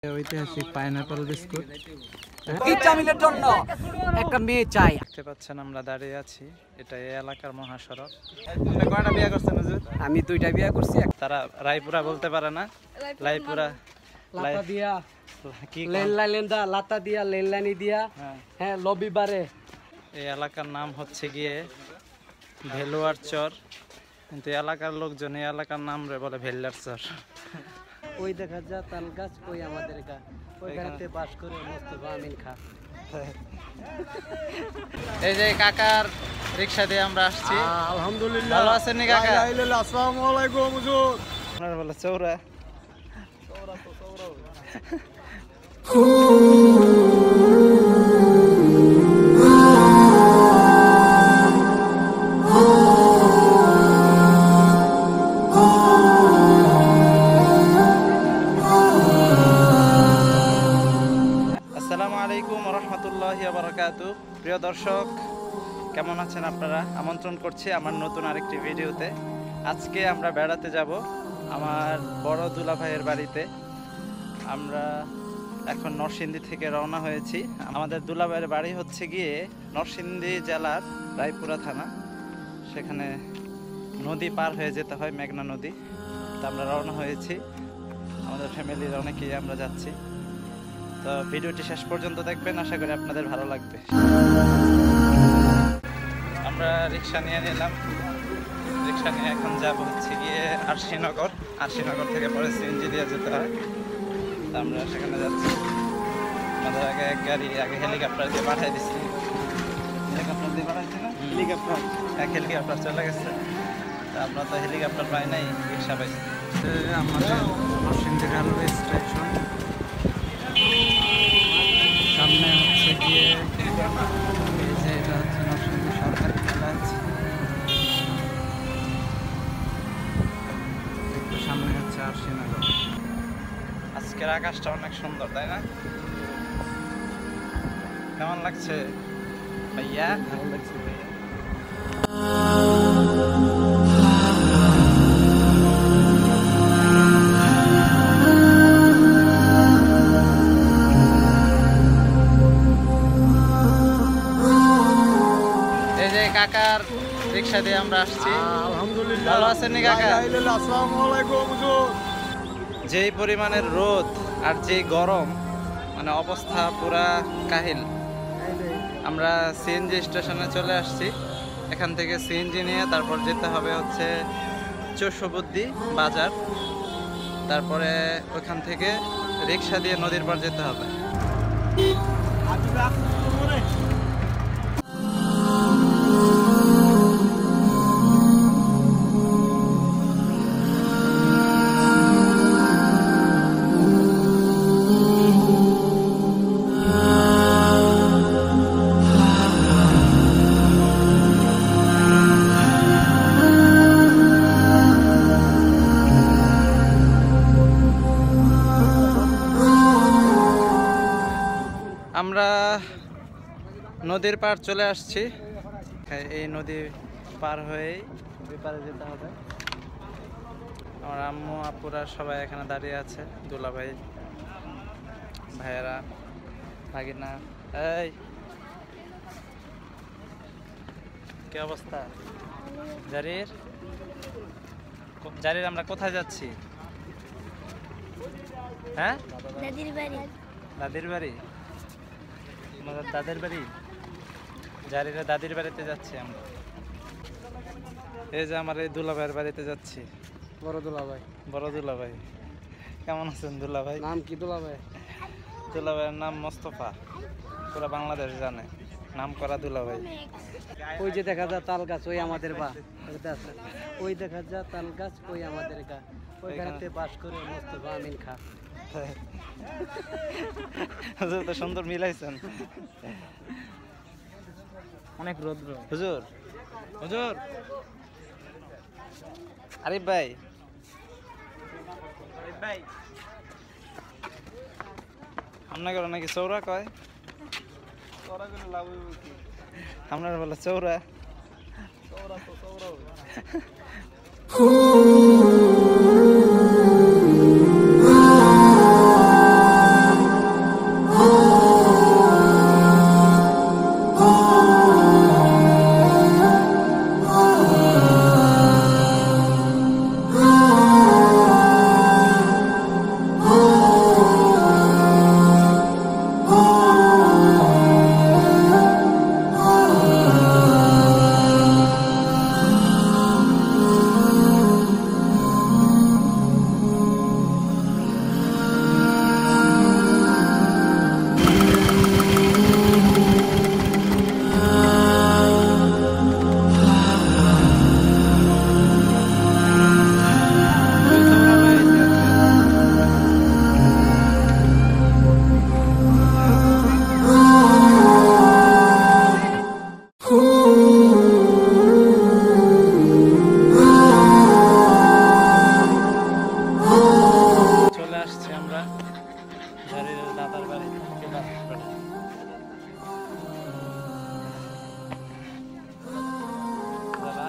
ঐতিহাসিক pineapple biscuit ইচ্ছামিলের জন্য একটা মেয়ে চাই। দেখতে পাচ্ছেন আমরা দাঁড়িয়ে আছি, এটা এই এলাকার মহাসড়ক। আপনি কয়টা বিয়ে করছেন হুজুর? আমি 2টা বিয়ে করছি। তারা রায়পুরা বলতে পারে না, রায়পুরা লাতা দিয়া কি লেনদা লাতা দিয়া লেনলানি দিয়া হ্যাঁ লবিবারে। এই এলাকার নাম হচ্ছে গিয়ে ভেলুয়ার চর, কিন্তু এলাকার লোকজন এই এলাকার নাম রে বলে ভেল্লার চর। ওই দেখা যা তাল গাছ কই আমাদের গা, ওইখানেতে বাস করে মোস্তফা আমিন খা। এই যে কাকার রিকশা দিয়ে আমরা আসছি। আলহামদুলিল্লাহ, ভালো আছেন নি কাকা? আসসালামু আলাইকুম হুজুর। আপনারা বলে চৌরা। আসসালামু আলাইকুম ওয়া রাহমাতুল্লাহি ওয়া বারাকাতুহু। প্রিয় দর্শক, কেমন আছেন আপনারা? আমন্ত্রণ করছি আমার নতুন আরেকটি ভিডিওতে। আজকে আমরা বেড়াতে যাব আমার বড় দুলা ভাইয়ের বাড়িতে। আমরা এখন নরসিংদী থেকে রওনা হয়েছি। আমাদের দুলা ভাইয়ের বাড়ি হচ্ছে গিয়ে নরসিংদী জেলার রায়পুরা থানা। সেখানে নদী পার হয়ে যেতে হয়, মেঘনা নদী। তো আমরা রওনা হয়েছি, আমাদের ফ্যামিলির অনেকেই আমরা যাচ্ছি। তো ভিডিওটি শেষ পর্যন্ত দেখবেন, আশা করি আপনাদের ভালো লাগবে। আমরা রিক্সা নিয়ে নিলাম, রিক্সা নিয়ে এখন যাব হচ্ছে গিয়ে আরশিনগর। আরশিনগর থেকে পরে সিএনজি দিয়ে যেতে হয়। তো আমরা সেখানে যাচ্ছি। আমাদের আগে এক গাড়ি আগে হেলিকপ্টার দিয়ে পাঠিয়ে দিচ্ছি। হেলিকপ্টার দিয়ে পাঠাইছি না? হেলিকপ্টার চলে গেছে। তো আমরা তো হেলিকপ্টার পাই নাই, রিক্সা পাইছি। আমাদের নরসিংদী রেলওয়ে স্টেশন, সামনে হচ্ছে গিয়ে এই যে এটা হচ্ছে নরসিংদী সরকারি কলেজ, একটু সামনে হচ্ছে আরশিনগর। আজকের আকাশটা অনেক সুন্দর, তাই না? কেমন লাগছে ভাইয়া? ভালো লাগছে ভাইয়া। কাকার রিক্সা দিয়ে আমরা আসছি। আলহামদুলিল্লাহ, ভালো আছেন নি কাকা? আসসালামু আলাইকুম হুজুর। যেই পরিমাণের রোদ আর যেই গরম, মানে অবস্থা পুরা কাহিল। আমরা সিএনজি স্টেশনে চলে আসছি। এখান থেকে সিএনজি নিয়ে তারপর যেতে হবে হচ্ছে চৌষবুদ্দি বাজার। তারপরে ওখান থেকে রিক্সা দিয়ে নদীর পার যেতে হবে। আমরা নদীর পার চলে আসছি। এই নদী পার হয়েই ওই পারে যেতে হবে। আমার আম্মু আপুরা সবাই এখানে দাঁড়িয়ে আছে, দুলা ভাই ভাইয়েরা ভাগিনা। এই কি অবস্থা জারির? জারির আমরা কোথায় যাচ্ছি? হ্যাঁ, দাদির বাড়ি। দাদির বাড়ি? আমাদের দাদের বাড়ি? জারিরা দাদির বাড়িতে যাচ্ছি আমরা। এই যে আমার এই দুলা ভাইয়ের বাড়িতে যাচ্ছি। বড় দুলা ভাই। বড় দুলা ভাই, কেমন আছেন দুলা ভাই? নাম কি দুলা ভাই? দুলা ভাইয়ের নাম মোস্তফা, পুরো বাংলাদেশ জানে, নাম করা দুলা ভাই। ওই যে দেখা যা তাল গাছ ওই আমাদের বা, ওই দেখা যা তাল গাছ ওই আমাদের গা, ওইখানেতে বাস করে মোস্তফা আমিন খা। হুজুর তো সুন্দর মিলাইছেন। অনেক রৌদ্র হুজুর। হুজুর আরিফ ভাই, আপনাকে নাকি চৌরা কয়? আপনার বলে চৌরা। দাদার বাড়ি থেকে বাস করে। দাদা,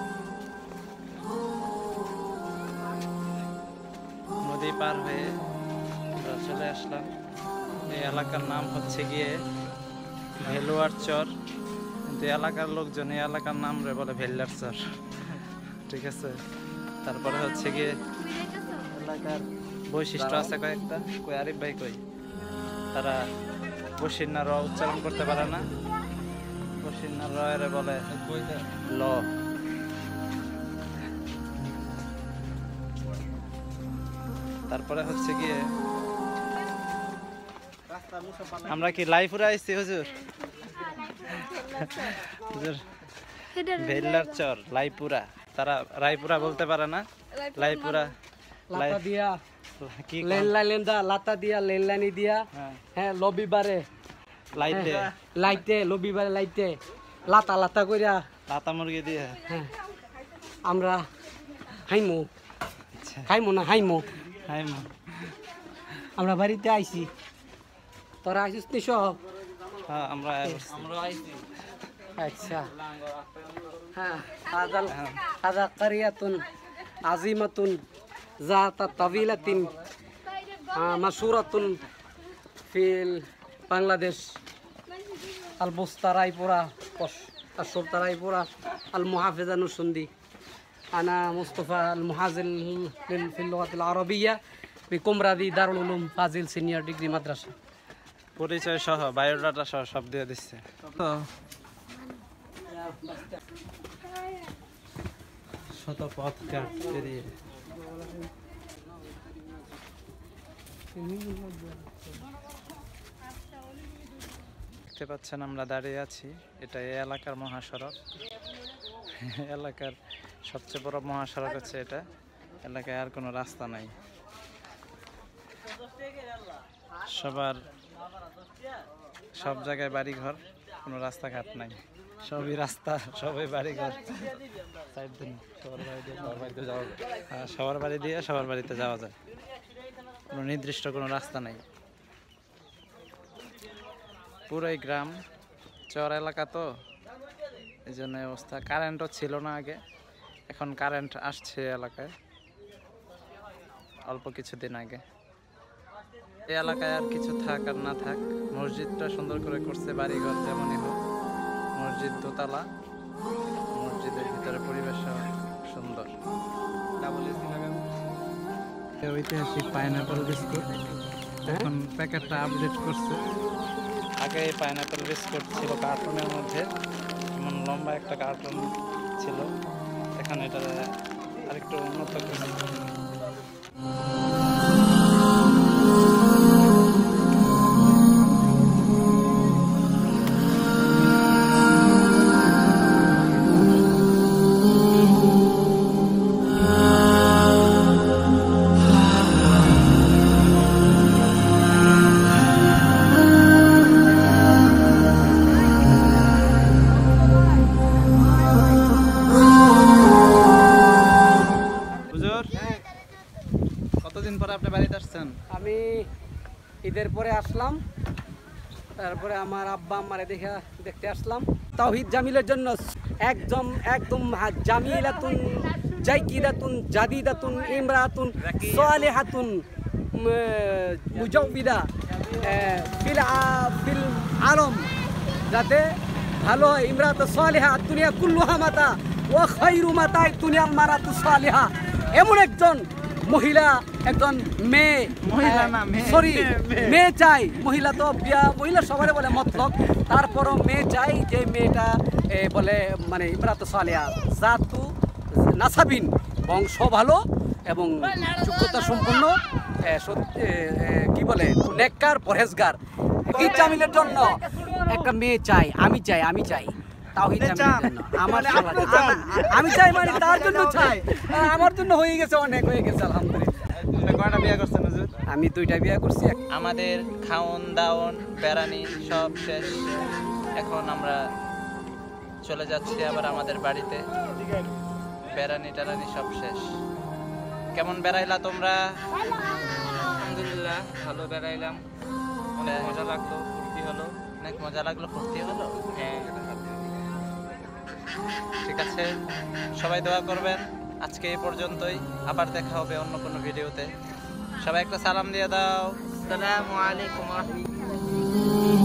নদী পার হয়ে আমরা চলে আসলাম। এই এলাকার নাম হচ্ছে গিয়ে ভেলুয়ার চর, কিন্তু এলাকার লোকজন এই এলাকার নাম রে বলে ভেল্লার চর। ঠিক আছে, তারপরে হচ্ছে গিয়ে এলাকার বৈশিষ্ট্য আছে কয়েকটা। কই আরিফ ভাই কই? তারা বসিন্না র উচ্চারণ করতে পারে না, বসিন্না র এর বলে ল। তারপরে হচ্ছে গিয়ে আমরা কি লাইপুরা আইছি হুজুর? হুজুর ভেল্লার চর লাইপুরা, তারা রায়পুরা বলতে পারে না, লাইপুরা। লাতা দিয়া কি লেনলা লাতা দিয়া লেনলানি দিয়া, হ্যাঁ লবিবারে লাইটে লাইটে লবিবারে লাইটে লাতা লাতা কইরা লাতা মুরগি দিয়ে। হ্যাঁ আমরা হাইমু আচ্ছা, খাইমু না হাইমু। হাই মা। আমরা বাড়িতে আইছি, তোরা আইসিস নি সব? হ্যাঁ আমরা আচ্ছা, হ্যাঁ হাদা কারিয়াতুন আজিমাতুন জাতা তাবিলাতিন মাশহুরাতুন ফিল বাংলাদেশ আল বুস্তা রায়পুরা আশরতা রায়পুরা আল মুহাফিজা নুসুন্দি। আনা মুস্তফা আল মুহাজিল ফিল লুগাতিল আরবিয়া বিকুমরাদি দারুল উলুম ফাজিল সিনিয়র ডিগ্রি মাদ্রাসা। পরিচয় সহ বায়োডাটা সহ সব দিয়ে দিচ্ছে। তো শত পথ কাট পেরিয়ে দেখতে পাচ্ছেন আমরা দাঁড়িয়ে আছি, এটা এই এলাকার মহাসড়ক। এলাকার সবচেয়ে বড় মহাসড়ক হচ্ছে এটা। এলাকায় আর কোনো রাস্তা নাই, সব জায়গায় বাড়ি ঘর, কোনো রাস্তাঘাট নাই, সবই রাস্তা, সবই বাড়ি ঘর। সবার বাড়ি দিয়ে সবার বাড়িতে যাওয়া যায়, কোনো নির্দিষ্ট কোনো রাস্তা নাই। পুরোই গ্রাম চর এলাকা, তো এই জন্য অবস্থা। কারেন্টও ছিল না আগে, এখন কারেন্ট আসছে এলাকায় অল্প কিছুদিন আগে। এই এলাকায় আর কিছু থাক আর না থাক, মসজিদটা সুন্দর করে করছে, বাড়িঘর যেমনই হোক, মসজিদ দোতলা, মসজিদের ভিতরে পরিবেশ সুন্দর। ঐতিহাসিক পাইনাপেল বিস্কুট, এখন প্যাকেটটা আপডেট করছে। আগে এই পাইনাপেল বিস্কুট ছিল কার্টুনের মধ্যে, এমন লম্বা একটা কার্টুন ছিল, এখন এটা আরেকটু উন্নত করছে। কতদিন পরে আপনি বাড়িতে আসছেন? আমি ঈদের পরে আসলাম, তারপরে আমার আব্বা আমারে দেখতে আসলাম। তাওহীদ জামিলের জন্য একদম জামিলাতুন জাইকিদাতুন জাদিদাতুন ইমরাতুন সালিহাতুন মুজাওবিদা ফিল আলম, যাতে ভালো হয়। ইমরাত সালিহা দুনিয়া কুল্লুহা মাতা ওয়া খায়রু মাতা দুনিয়াল মারাতু সালিহা। এমন একজন মহিলা, একজন মেয়ে, মেয়ে চাই। মহিলা তো মহিলা সবাই বলে মতলব, তারপরও মেয়ে চাই, যে মেয়েটা বলে মানে ইমরাত সালিহা জাতু নাসাবিন, বংশ ভালো এবং যোগ্যতা সম্পন্ন, কি বলে নেককার পরহেজগার। এই জামিলের জন্য একটা মেয়ে চাই, আমি চাই তাওহীদ জামিলের জন্য। আমি চাই মানে তার জন্য চাই, আমার জন্য হয়ে গেছে, অনেক হয়ে গেছে আলহামদুলিল্লাহ। কয়টা বিয়ে করছেন হুজুর? আমি 2টা বিয়ে করছি। আমাদের খাওন দাওন বেড়ানি সব শেষ, এখন আমরা চলে যাচ্ছি আবার আমাদের বাড়িতে। বেড়ানি টেরানি সব শেষ। কেমন বেড়াইলা তোমরা? আলহামদুলিল্লাহ ভালো বেড়াইলাম। অনেক মজা লাগলো, ফুর্তি হলো। অনেক মজা লাগলো, ফুর্তি হলো। হ্যাঁ, ঠিক আছে, সবাই দোয়া করবেন। আজকে এই পর্যন্তই, আবার দেখা হবে অন্য কোনো ভিডিওতে। সবাই একটা সালাম দিয়ে দাও। আসসালামু আলাইকুম ওয়া রাহমাতুল্লাহ।